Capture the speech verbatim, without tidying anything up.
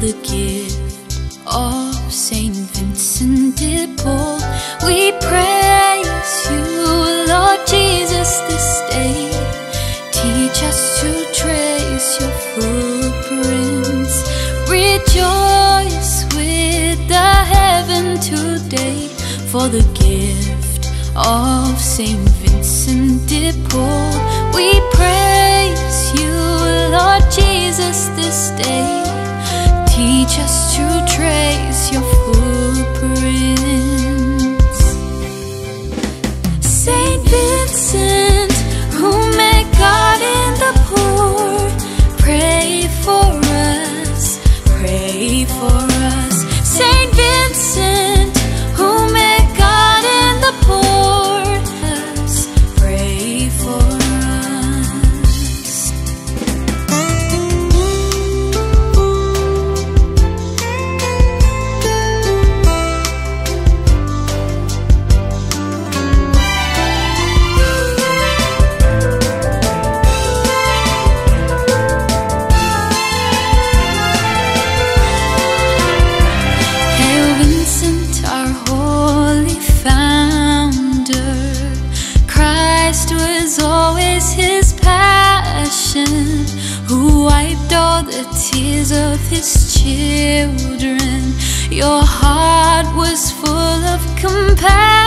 the gift of Saint Vincent de Paul. We praise you, Lord Jesus, this day. Teach us to trace your footprints. Rejoice with the heaven today for the gift of Saint Vincent de Paul. We praise you, Lord Jesus, this day. Teach us to trace your footprints. Saint Vincent, who met God in the poor, pray for us, pray for us. Saint Vincent, who met God in the poor, pray for us. Who wiped all the tears of his children. Your heart was full of compassion.